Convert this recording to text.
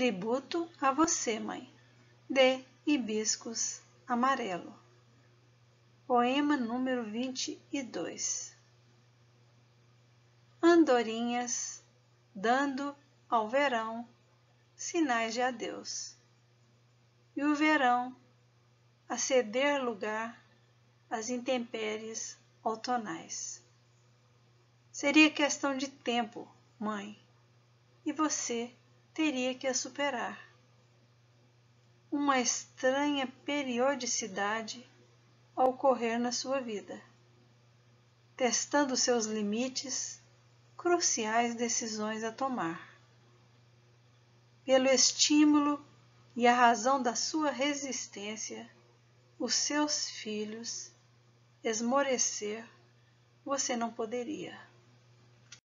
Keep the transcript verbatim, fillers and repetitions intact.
Tributo a você, mãe, de Hibiscos Amarelo. Poema número vinte e dois. Andorinhas dando ao verão sinais de adeus, e o verão a ceder lugar às intempéries outonais. Seria questão de tempo, mãe, e você teria que a superar. Uma estranha periodicidade a ocorrer na sua vida, testando seus limites, cruciais decisões a tomar. Pelo estímulo e a razão da sua resistência, os seus filhos esmorecer você não poderia.